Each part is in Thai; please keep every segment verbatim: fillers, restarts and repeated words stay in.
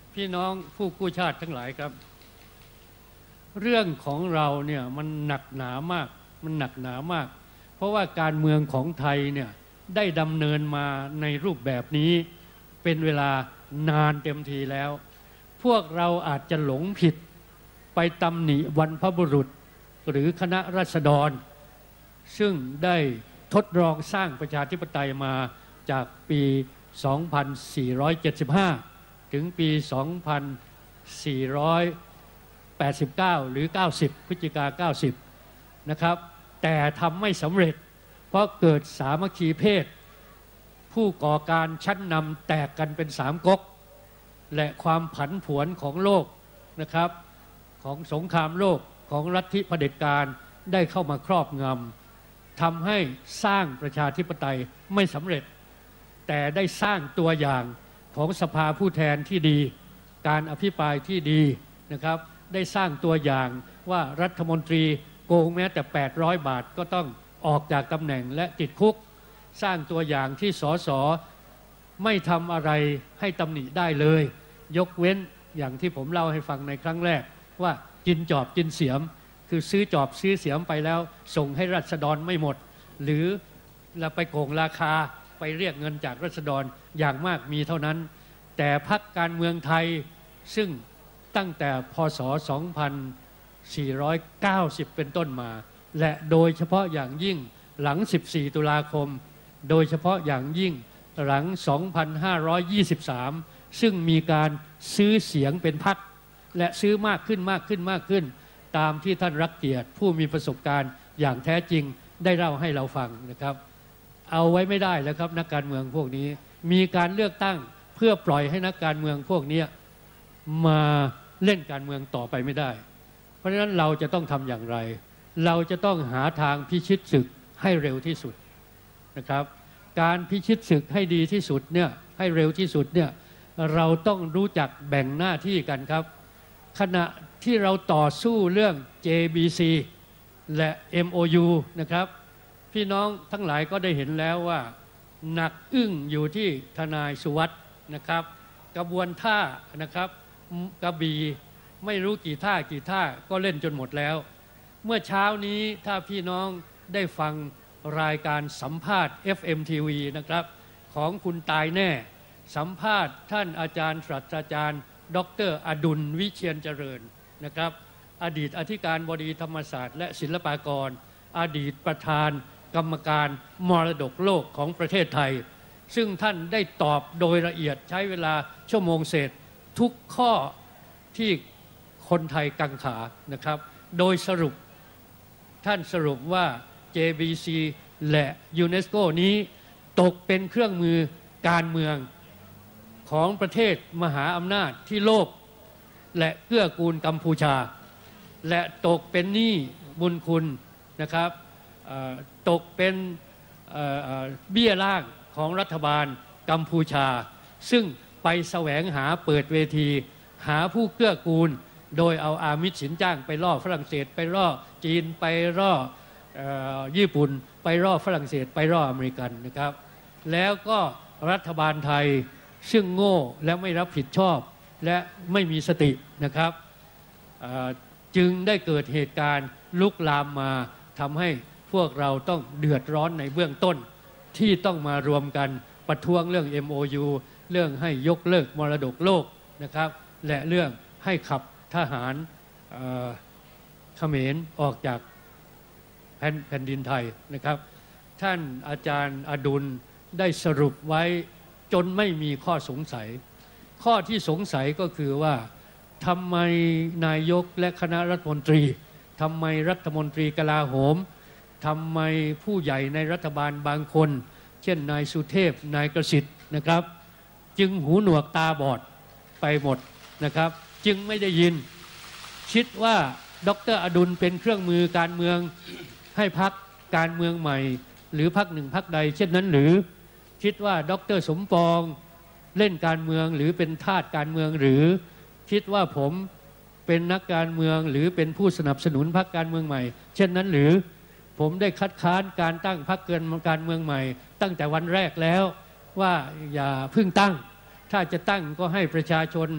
พี่น้องผู้กู้ชาติทั้งหลายครับเรื่องของเราเนี่ยมันหนักหนามากมันหนักหนามากเพราะว่าการเมืองของไทยเนี่ยได้ดำเนินมาในรูปแบบนี้เป็นเวลานานเต็มทีแล้วพวกเราอาจจะหลงผิดไปตำหนิวรรพบุรุษหรือคณะราษฎรซึ่งได้ทดลองสร้างประชาธิปไตยมาจากปี สองพันสี่ร้อยเจ็ดสิบห้า ถึงปี สองพันสี่ร้อยแปดสิบเก้า หรือ เก้าสิบ พฤศจิกา เก้าสิบ นะครับแต่ทำไม่สำเร็จเพราะเกิดสามัคคีเพศผู้ก่อการชั้นนำแตกกันเป็นสามก๊กและความผันผวนของโลกนะครับของสงครามโลกของลัทธิเผด็จการได้เข้ามาครอบงำทำให้สร้างประชาธิปไตยไม่สำเร็จแต่ได้สร้างตัวอย่างของสภาผู้แทนที่ดีการอภิปรายที่ดีนะครับได้สร้างตัวอย่างว่ารัฐมนตรีโกงแม้แต่แปดร้อยบาทก็ต้องออกจากตำแหน่งและติดคุกสร้างตัวอย่างที่สสไม่ทำอะไรให้ตำหนิได้เลยยกเว้นอย่างที่ผมเล่าให้ฟังในครั้งแรกว่ากินจอบกินเสียมคือซื้อจอบซื้อเสียมไปแล้วส่งให้ราษฎรไม่หมดหรือเราไปโกงราคาไปเรียกเงินจากราษฎรอย่างมากมีเท่านั้นแต่พรรคการเมืองไทยซึ่งตั้งแต่พ.ศ. สองพันสี่ร้อยเก้าสิบ เป็นต้นมาและโดยเฉพาะอย่างยิ่งหลังสิบสี่ตุลาคมโดยเฉพาะอย่างยิ่งหลังสองพันห้าร้อยยี่สิบสามซึ่งมีการซื้อเสียงเป็นพรรคและซื้อมากขึ้นมากขึ้นมากขึ้นตามที่ท่านรักเกียรติผู้มีประสบการณ์อย่างแท้จริงได้เล่าให้เราฟังนะครับเอาไว้ไม่ได้แล้วครับนักการเมืองพวกนี้มีการเลือกตั้งเพื่อปล่อยให้นักการเมืองพวกนี้มาเล่นการเมืองต่อไปไม่ได้เพราะฉะนั้นเราจะต้องทำอย่างไรเราจะต้องหาทางพิชิตศึกให้เร็วที่สุดนะครับการพิชิตศึกให้ดีที่สุดเนี่ยให้เร็วที่สุดเนี่ยเราต้องรู้จักแบ่งหน้าที่กันครับขณะที่เราต่อสู้เรื่อง เจ บี ซี และ เอ็ม โอ ยู นะครับพี่น้องทั้งหลายก็ได้เห็นแล้วว่าหนักอึ้งอยู่ที่ทนายสุวัสด์นะครับกระบวนท่านะครับกระบี่ไม่รู้กี่ท่ากี่ท่าก็เล่นจนหมดแล้วเมื่อเช้านี้ถ้าพี่น้องได้ฟังรายการสัมภาษณ์ เอฟ เอ็ม ที วี นะครับของคุณตายแน่สัมภาษณ์ท่านอาจารย์ศาสตราจารย์ดร.อดุลวิเชียรเจริญนะครับอดีตอธิการบดีธรรมศาสตร์และศิลปากรอดีตประธานกรรมการมรดกโลกของประเทศไทยซึ่งท่านได้ตอบโดยละเอียดใช้เวลาชั่วโมงเศษทุกข้อที่คนไทยกังขานะครับโดยสรุปท่านสรุปว่า เจ บี ซี และยูเนสโกนี้ตกเป็นเครื่องมือการเมืองของประเทศมหาอำนาจที่โลภและเกื้อกูลกัมพูชาและตกเป็นหนี้บุญคุณนะครับตกเป็นเบี้ยล่างของรัฐบาลกัมพูชาซึ่งไปแสวงหาเปิดเวทีหาผู้เกื้อกูลโดยเอาอามิตรสินจ้างไปล่อฝรั่งเศสไปล่อจีนไปล่อญี่ปุ่นไปล่อฝรั่งเศสไปล่ออเมริกันนะครับแล้วก็รัฐบาลไทยซึ่งโง่และไม่รับผิดชอบและไม่มีสตินะครับจึงได้เกิดเหตุการณ์ลุกลามมาทำให้พวกเราต้องเดือดร้อนในเบื้องต้นที่ต้องมารวมกันประท้วงเรื่อง เอ็ม โอ ยู เรื่องให้ยกเลิกมรดกโลกนะครับและเรื่องให้ขับทหารเขมรออกจากแผ่นดินไทยนะครับท่านอาจารย์อดุลได้สรุปไว้จนไม่มีข้อสงสัยข้อที่สงสัยก็คือว่าทำไมนายกและคณะรัฐมนตรีทำไมรัฐมนตรีกลาโหมทำไมผู้ใหญ่ในรัฐบาลบางคนเช่นนายสุเทพนายกสิทธิ์นะครับจึงหูหนวกตาบอดไปหมดนะครับจึงไม่ได้ยินคิดว่าดร.อดุลเป็นเครื่องมือการเมืองให้พรรคการเมืองใหม่หรือพรรคหนึ่งพรรคใดเช่นนั้นหรือคิดว่าดร.สมปองเล่นการเมืองหรือเป็นทาสการเมืองหรือคิดว่าผมเป็นนักการเมืองหรือเป็นผู้สนับสนุนพรรคการเมืองใหม่เช่นนั้นหรือผมได้คัดค้านการตั้งพรรคการเมืองใหม่ตั้งแต่วันแรกแล้วว่าอย่าเพิ่งตั้งถ้าจะตั้งก็ให้ประชาชน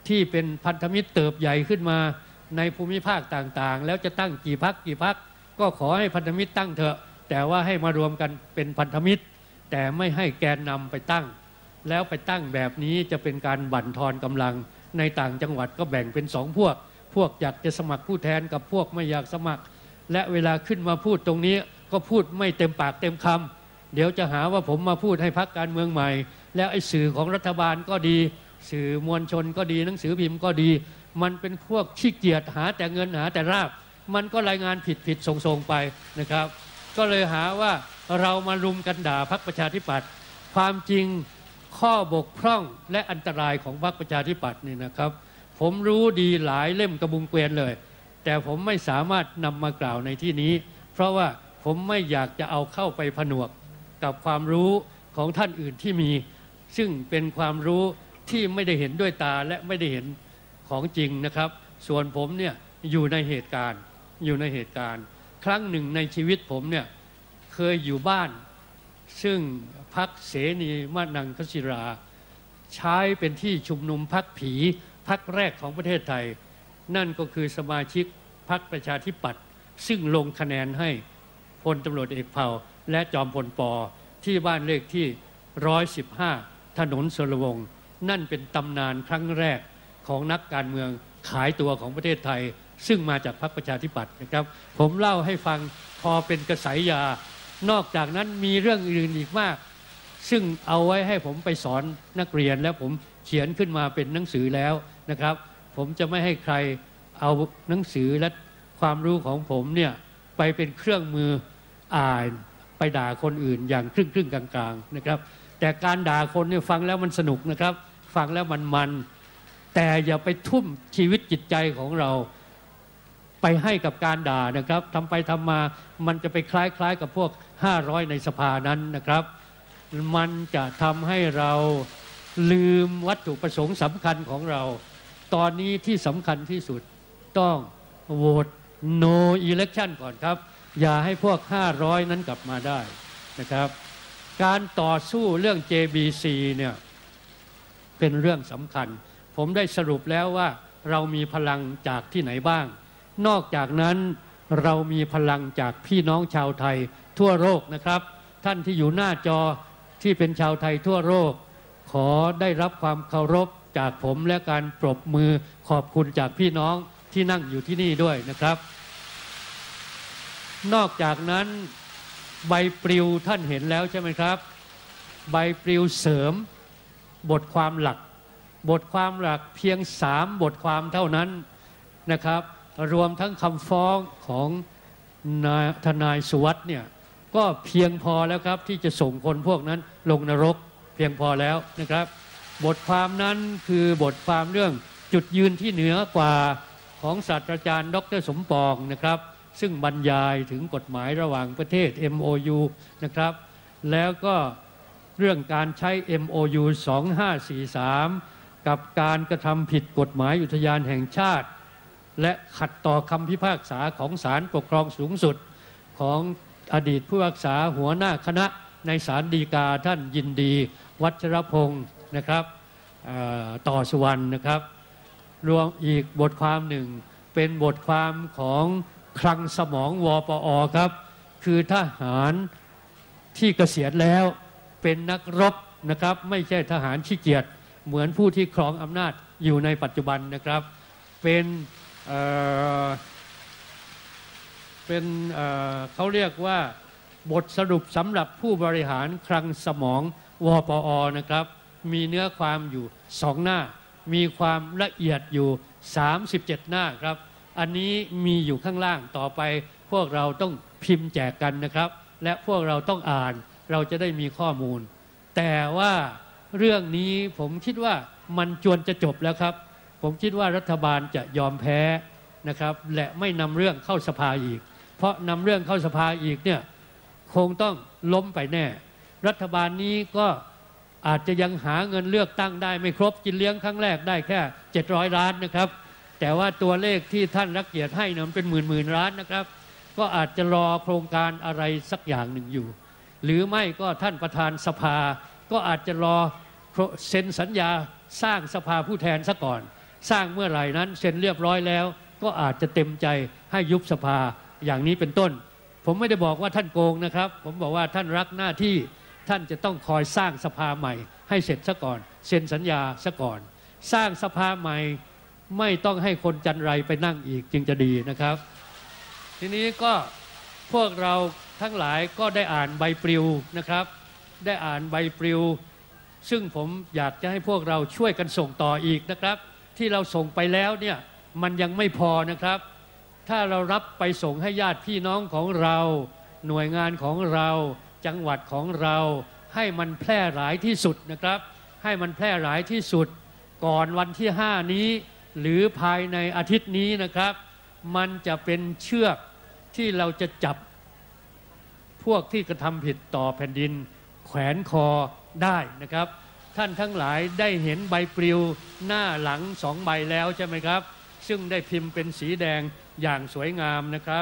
ที่เป็นพันธมิตรเติบใหญ่ขึ้นมาในภูมิภาคต่างๆแล้วจะตั้งกี่พรรคกี่พรรคก็ขอให้พันธมิตรตั้งเถอะแต่ว่าให้มารวมกันเป็นพันธมิตรแต่ไม่ให้แกนนำไปตั้งแล้วไปตั้งแบบนี้จะเป็นการบั่นทอนกำลังในต่างจังหวัดก็แบ่งเป็นสองพวกพวกอยากจะสมัครผู้แทนกับพวกไม่อยากสมัครและเวลาขึ้นมาพูดตรงนี้ก็พูดไม่เต็มปากเต็มคำเดี๋ยวจะหาว่าผมมาพูดให้พรรคการเมืองใหม่แล้วไอ้สื่อของรัฐบาลก็ดีสื่อมวลชนก็ดีหนังสือพิมพ์ก็ดีมันเป็นพวกขี้เกียจหาแต่เงินหาแต่ราบมันก็รายงานผิดผิดส่งๆไปนะครับก็เลยหาว่าเรามารุมกันด่าพรรคประชาธิปัตย์ความจริงข้อบกพร่องและอันตรายของพรรคประชาธิปัตย์นี่นะครับผมรู้ดีหลายเล่มกระบุงเกวียนเลยแต่ผมไม่สามารถนำมากล่าวในที่นี้เพราะว่าผมไม่อยากจะเอาเข้าไปผนวกกับความรู้ของท่านอื่นที่มีซึ่งเป็นความรู้ที่ไม่ได้เห็นด้วยตาและไม่ได้เห็นของจริงนะครับส่วนผมเนี่ยอยู่ในเหตุการณ์อยู่ในเหตุการณ์ครั้งหนึ่งในชีวิตผมเนี่ยเคยอยู่บ้านซึ่งพรรคเสนีมานังคศิราใช้เป็นที่ชุมนุมพรรคผีพรรคแรกของประเทศไทยนั่นก็คือสมาชิกพรรคประชาธิปัตย์ซึ่งลงคะแนนให้พลตำรวจเอกเผ่าและจอมพลป.ที่บ้านเลขที่หนึ่งร้อยสิบห้าถนนสุรวงศ์นั่นเป็นตำนานครั้งแรกของนักการเมืองขายตัวของประเทศไทยซึ่งมาจากพรรคประชาธิปัตย์นะครับผมเล่าให้ฟังพอเป็นกระแสยานอกจากนั้นมีเรื่องอื่นอีกมากซึ่งเอาไว้ให้ผมไปสอนนักเรียนแล้วผมเขียนขึ้นมาเป็นหนังสือแล้วนะครับผมจะไม่ให้ใครเอาหนังสือและความรู้ของผมเนี่ยไปเป็นเครื่องมืออ่านไปด่าคนอื่นอย่างครึ่งครึ่งกลางๆนะครับแต่การด่าคนเนี่ยฟังแล้วมันสนุกนะครับฟังแล้วมันมันแต่อย่าไปทุ่มชีวิตจิตใจของเราไปให้กับการด่านะครับทำไปทำมามันจะไปคล้ายๆกับพวกห้าร้อยในสภานั้นนะครับมันจะทำให้เราลืมวัตถุประสงค์สำคัญของเราตอนนี้ที่สำคัญที่สุดต้องโหวต no election ก่อนครับอย่าให้พวกห้าร้อยนั้นกลับมาได้นะครับการต่อสู้เรื่อง เจ บี ซี เนี่ยเป็นเรื่องสำคัญผมได้สรุปแล้วว่าเรามีพลังจากที่ไหนบ้างนอกจากนั้นเรามีพลังจากพี่น้องชาวไทยทั่วโลกนะครับท่านที่อยู่หน้าจอที่เป็นชาวไทยทั่วโลกขอได้รับความเคารพจากผมและการปรบมือขอบคุณจากพี่น้องที่นั่งอยู่ที่นี่ด้วยนะครับนอกจากนั้นใบปลิวท่านเห็นแล้วใช่ไหมครับใบปลิวเสริมบทความหลักบทความหลักเพียงสามบทความเท่านั้นนะครับรวมทั้งคำฟ้องของทนายสุวัสด์เนี่ยก็เพียงพอแล้วครับที่จะส่งคนพวกนั้นลงนรกเพียงพอแล้วนะครับบทความนั้นคือบทความเรื่องจุดยืนที่เหนือกว่าของศาสตราจารย์ดร.สมปองนะครับซึ่งบรรยายถึงกฎหมายระหว่างประเทศ เอ็ม โอ ยู นะครับแล้วก็เรื่องการใช้ เอ็ม โอ ยู สองห้าสี่สาม กับการกระทำผิดกฎหมายอุทยานแห่งชาติและขัดต่อคำพิพากษาของศาลปกครองสูงสุดของอดีตผู้พิพากษาหัวหน้าคณะในศาลฎีกาท่านยินดีวัชรพงศ์นะครับต่อสุวรรณนะครับรวมอีกบทความหนึ่งเป็นบทความของคลังสมองวปอครับคือทหารที่เกษียณแล้วเป็นนักรบนะครับไม่ใช่ทหารขี้เกียจเหมือนผู้ที่ครองอำนาจอยู่ในปัจจุบันนะครับเป็นเอ่อเป็นเอ่อเขาเรียกว่าบทสรุปสำหรับผู้บริหารคลังสมองวปอนะครับมีเนื้อความอยู่สองหน้ามีความละเอียดอยู่สามสิบเจ็ดหน้าครับอันนี้มีอยู่ข้างล่างต่อไปพวกเราต้องพิมพ์แจกกันนะครับและพวกเราต้องอ่านเราจะได้มีข้อมูลแต่ว่าเรื่องนี้ผมคิดว่ามันจวนจะจบแล้วครับผมคิดว่ารัฐบาลจะยอมแพ้นะครับและไม่นำเรื่องเข้าสภาอีกเพราะนำเรื่องเข้าสภาอีกเนี่ยคงต้องล้มไปแน่รัฐบาลนี้ก็อาจจะยังหาเงินเลือกตั้งได้ไม่ครบกินเลี้ยงครั้งแรกได้แค่เจ็ดร้อยล้านนะครับแต่ว่าตัวเลขที่ท่านรักเกียรติให้นั้นเป็นหมื่นหมื่นล้านนะครับก็อาจจะรอโครงการอะไรสักอย่างหนึ่งอยู่หรือไม่ก็ท่านประธานสภาก็อาจจะรอเซ็นสัญญาสร้างสภาผู้แทนซะก่อนสร้างเมื่อไหร่นั้นเซ็นเรียบร้อยแล้วก็อาจจะเต็มใจให้ยุบสภาอย่างนี้เป็นต้นผมไม่ได้บอกว่าท่านโกงนะครับผมบอกว่าท่านรักหน้าที่ท่านจะต้องคอยสร้างสภาใหม่ให้เสร็จซะก่อนเซ็นสัญญาซะก่อนสร้างสภาใหม่ไม่ต้องให้คนจันไรไปนั่งอีกจึงจะดีนะครับทีนี้ก็พวกเราทั้งหลายก็ได้อ่านใบปลิวนะครับได้อ่านใบปลิวซึ่งผมอยากจะให้พวกเราช่วยกันส่งต่ออีกนะครับที่เราส่งไปแล้วเนี่ยมันยังไม่พอนะครับถ้าเรารับไปส่งให้ญาติพี่น้องของเราหน่วยงานของเราจังหวัดของเราให้มันแพร่หลายที่สุดนะครับให้มันแพร่หลายที่สุดก่อนวันที่ห้านี้หรือภายในอาทิตย์นี้นะครับมันจะเป็นเชือกที่เราจะจับพวกที่กระทำผิดต่อแผ่นดินแขวนคอได้นะครับท่านทั้งหลายได้เห็นใบปลิวหน้าหลังสองใบแล้วใช่ไหมครับซึ่งได้พิมพ์เป็นสีแดงอย่างสวยงามนะครับ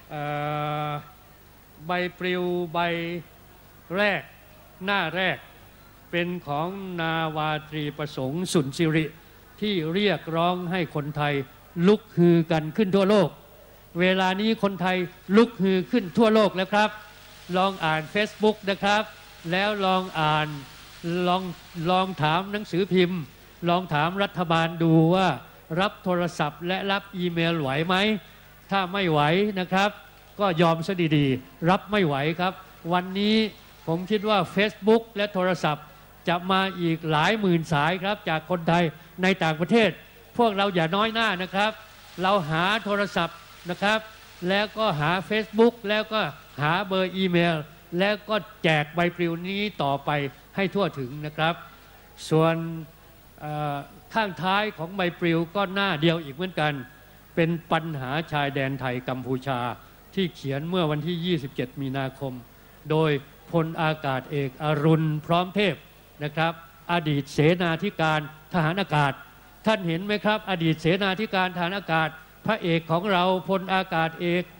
ใบปลิวใบแรกหน้าแรกเป็นของนาวาตรีประสงค์สุนสิริที่เรียกร้องให้คนไทยลุกฮือกันขึ้นทั่วโลกเวลานี้คนไทยลุกฮือขึ้นทั่วโลกแล้วครับลองอ่าน Facebook นะครับแล้วลองอ่านลองลองถามหนังสือพิมพ์ลองถามรัฐบาลดูว่ารับโทรศัพท์และรับอีเมลไหวไหมถ้าไม่ไหวนะครับก็ยอมซะดีๆรับไม่ไหวครับวันนี้ผมคิดว่า Facebook และโทรศัพท์จะมาอีกหลายหมื่นสายครับจากคนไทยในต่างประเทศพวกเราอย่าน้อยหน้านะครับเราหาโทรศัพท์นะครับแล้วก็หา Facebook แล้วก็หาเบอร์อีเมลแล้วก็แจกใบปลิวนี้ต่อไปให้ทั่วถึงนะครับส่วนข้างท้ายของใบปลิวก็หน้าเดียวอีกเหมือนกันเป็นปัญหาชายแดนไทยกัมพูชาที่เขียนเมื่อวันที่ยี่สิบเจ็ดมีนาคมโดยพลอากาศเอกอรุณพร้อมเทพนะครับอดีตเสนาธิการทหารอากาศท่านเห็นไหมครับอดีตเสนาธิการทหารอากาศพระเอกของเราพลอากาศเอก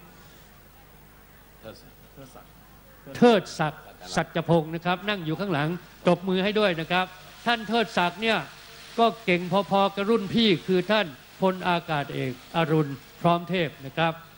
เทิดศักดิ์สัจพงศ์นะครับนั่งอยู่ข้างหลังตบมือให้ด้วยนะครับท่านเทิดศักดิ์เนี่ยก็เก่งพอๆกับรุ่นพี่คือท่านพลอากาศเอกอรุณพร้อมเทพนะครับ